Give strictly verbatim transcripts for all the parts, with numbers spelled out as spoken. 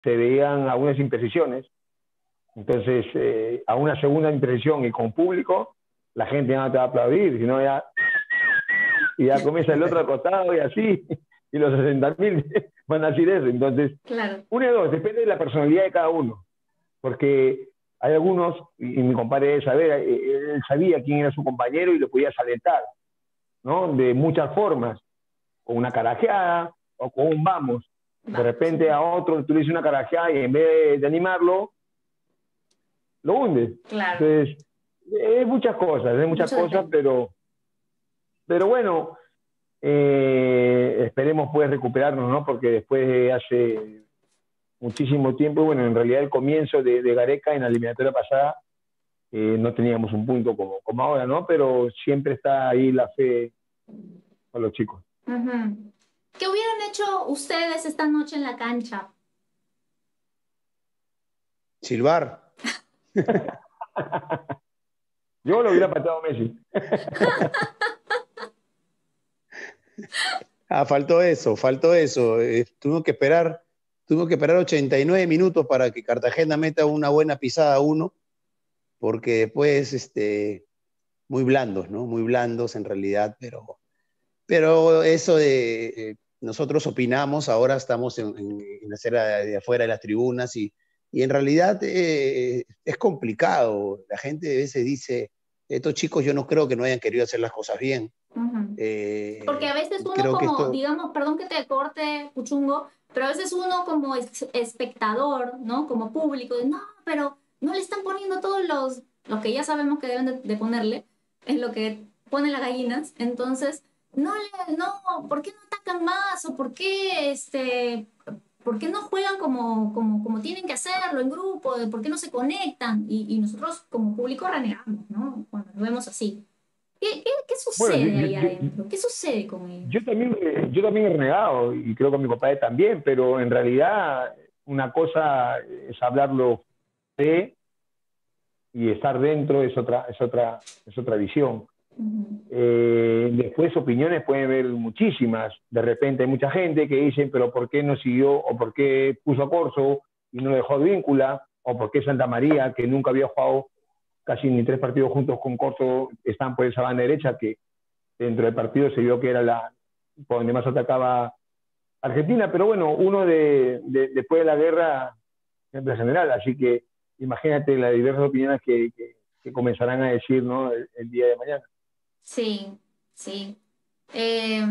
se veían algunas imprecisiones. Entonces, eh, a una segunda imprecisión y con público, la gente ya no te va a aplaudir, sino ya, y ya comienza el otro acostado y así, y los sesenta mil van a decir eso. Entonces, claro. uno y dos, depende de la personalidad de cada uno, porque hay algunos, y, y mi compadre debe saber, él sabía quién era su compañero y lo podía alentar, ¿no? De muchas formas, con una carajeada o con un vamos. De repente a otro tú le dices una carajeada y en vez de, de animarlo, lo hundes. Claro. Entonces, es muchas cosas, es muchas Mucho cosas, depende. pero, pero bueno, eh, esperemos pues recuperarnos, ¿no? Porque después de hace muchísimo tiempo, bueno, en realidad el comienzo de, de Gareca en la eliminatoria pasada, eh, no teníamos un punto como, como ahora, ¿no? Pero siempre está ahí la fe con los chicos. Uh-huh. ¿Qué hubieran hecho ustedes esta noche en la cancha? Silbar. Yo lo hubiera pateado a Messi. Ah, faltó eso, faltó eso. Eh, tuvimos que esperar, tuvimos que esperar ochenta y nueve minutos para que Cartagena meta una buena pisada a uno, porque después, este, muy blandos, ¿no? Muy blandos en realidad, pero, pero eso de eh, nosotros opinamos, ahora estamos en, en, en la acera de, de afuera de las tribunas y, y en realidad eh, es complicado. La gente a veces dice, estos chicos yo no creo que no hayan querido hacer las cosas bien. Uh-huh. Eh, Porque a veces uno creo que como, esto... digamos, perdón que te corte, Puchungo, pero a veces uno como es- espectador, ¿no? Como público, de, no, pero no le están poniendo todos los, los que ya sabemos que deben de, de ponerle, es lo que ponen las gallinas, entonces, no, le, no, ¿por qué no atacan más? ¿O por qué, este, por qué no juegan como, como, como tienen que hacerlo en grupo? ¿Por qué no se conectan? Y, y nosotros como público renegamos, ¿no? Cuando lo vemos así. ¿Qué, qué, qué Bueno, sucede yo, ahí yo, adentro? ¿Qué sucede con ellos? yo, también, yo también he renegado, y creo que mi compadre también, pero en realidad una cosa es hablarlo de y estar dentro es otra, es otra, es otra visión. Uh-huh. Eh, después opiniones pueden haber muchísimas. De repente hay mucha gente que dice, pero ¿por qué no siguió? ¿O por qué puso a Corso y no dejó Víncula? ¿O por qué Santa María, que nunca había jugado casi ni tres partidos juntos con Corso, están por esa banda derecha, que dentro del partido se vio que era la por donde más atacaba Argentina? Pero bueno, uno de, de, después de la guerra siempre es general, así que imagínate las diversas opiniones que, que, que comenzarán a decir, ¿no? el, el día de mañana. Sí, sí. Eh,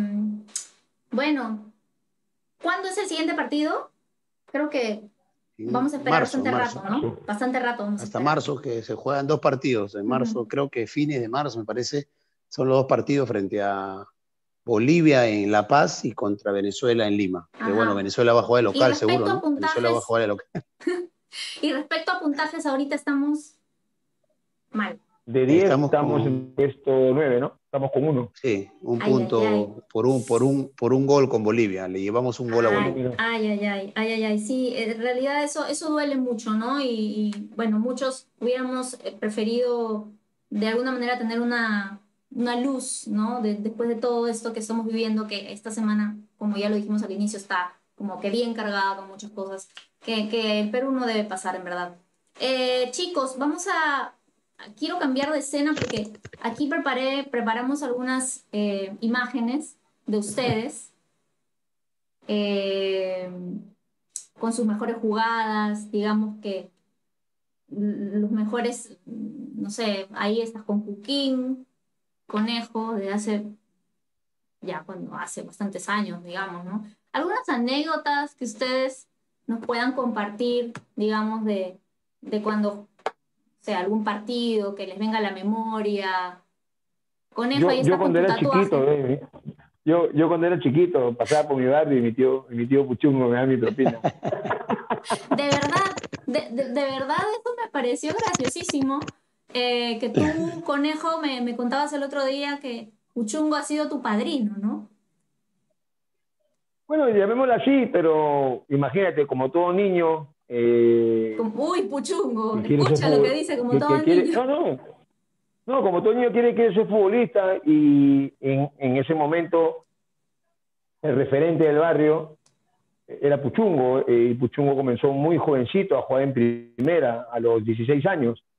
bueno, ¿cuándo es el siguiente partido? Creo que vamos a esperar Marzo, bastante marzo. rato, ¿no? Bastante rato vamos a Hasta esperar. marzo, que se juegan dos partidos. En marzo, Uh-huh. creo que fines de marzo, me parece, son los dos partidos frente a Bolivia en La Paz y contra Venezuela en Lima. Que bueno, Ajá. Venezuela va a jugar de Y local, seguro, respecto a ¿no? Venezuela va a puntajes, jugar de local. y respecto a puntajes, ahorita estamos mal. De diez Estamos estamos en con, puesto nueve, ¿no? Estamos con uno. sí, un Ay, ay, ay. punto por un, por un, por un gol con Bolivia. Le llevamos un gol a Ay, Bolivia. Mira, ay, ay, ay, ay, ay, ay, sí, en realidad eso, eso duele mucho, ¿no? Y, y, bueno, muchos hubiéramos eh, preferido de alguna manera tener una, una luz, ¿no? De- después de todo esto que estamos viviendo, que esta semana, como ya lo dijimos al inicio, está como que bien cargada con muchas cosas que, que el Perú no debe pasar, en verdad. Eh, chicos, vamos a, quiero cambiar de escena porque aquí preparé, preparamos algunas eh, imágenes de ustedes eh, con sus mejores jugadas, digamos que los mejores, no sé, ahí estás con Cuquín, Conejo, de hace, ya cuando hace bastantes años, digamos, ¿no? Algunas anécdotas que ustedes nos puedan compartir, digamos, de, de cuando, o sea, algún partido que les venga a la memoria. Conejo, ahí Yo, yo está con cuando tu era tatuaje. chiquito, eh, yo, yo cuando era chiquito, pasaba por mi barrio y mi tío, y mi tío Puchungo me daba mi propina. De verdad, de, de, de verdad, eso me pareció graciosísimo. Eh, que tú, Conejo, me, me contabas el otro día que Uchungo ha sido tu padrino, ¿no? Bueno, llamémoslo así, pero imagínate, como todo niño, eh, Como, uy, Puchungo, que quiere ser escucha lo que fútbol, dice como que, todo que quiere, niño. no, no, no, como todo niño quiere, quiere ser futbolista, y en, en ese momento el referente del barrio era Puchungo, eh, y Puchungo comenzó muy jovencito a jugar en primera, a los dieciséis años,